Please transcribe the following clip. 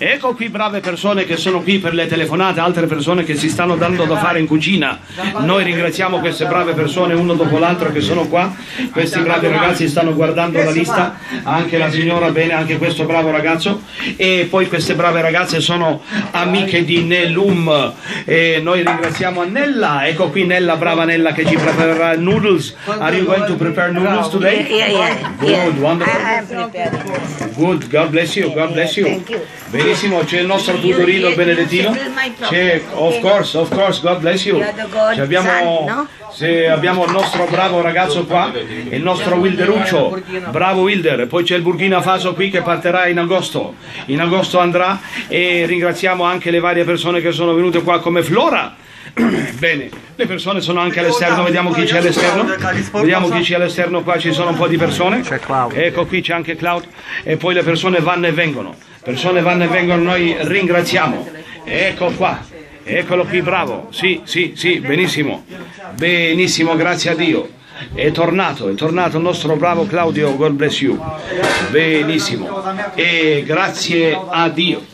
Ecco qui brave persone che sono qui per le telefonate, altre persone che si stanno dando da fare in cucina. Noi ringraziamo queste brave persone uno dopo l'altro che sono qua. Questi bravi ragazzi stanno guardando la lista, anche la signora, bene, anche questo bravo ragazzo. E poi queste brave ragazze sono amiche di Nelum. E noi ringraziamo Nella. Ecco qui Nella, brava Nella, che ci preparerà noodles. Are you going to prepare noodles today? Yeah. Good, wonderful. I am prepared. Good, God bless you, God bless you. Thank you. Benissimo, c'è il nostro tutorino Benedettino. C'è, of course, God bless you. Abbiamo il nostro bravo ragazzo qua, il nostro Wilderuccio, bravo Wilder. E poi c'è il Burkina Faso qui che partirà in agosto. In agosto andrà, e ringraziamo anche le varie persone che sono venute qua come Flora. Bene, le persone sono anche all'esterno, vediamo chi c'è all'esterno. Vediamo chi c'è all'esterno, qua ci sono un po' di persone. Ecco qui c'è anche Cloud. E poi le persone vanno e vengono. Noi ringraziamo. Ecco qua. Eccolo qui, bravo. Sì, benissimo. Benissimo, grazie a Dio. È tornato il nostro bravo Claudio, God bless you. Benissimo. E grazie a Dio.